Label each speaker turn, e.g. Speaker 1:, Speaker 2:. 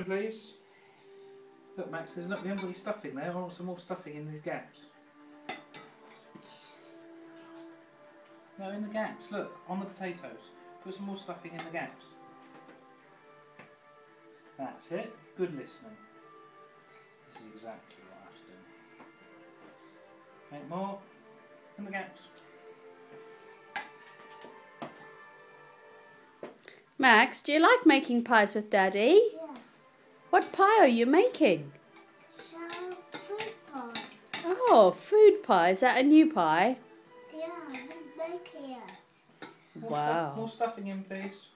Speaker 1: please. Look, Max, there's not any stuffing there. I want some more stuffing in these gaps. No, in the gaps. Look, on the potatoes. Put some more stuffing in the gaps. That's it. Good listening. This is exactly what I have to do. Make more in the gaps.
Speaker 2: Max, do you like making pies with Daddy?
Speaker 3: Yeah.
Speaker 2: What pie are you making?
Speaker 3: Fruit pie.
Speaker 2: Oh, food pie. Is that a new pie?
Speaker 3: Yeah, we make it.
Speaker 2: Wow.
Speaker 1: More stuffing in, please.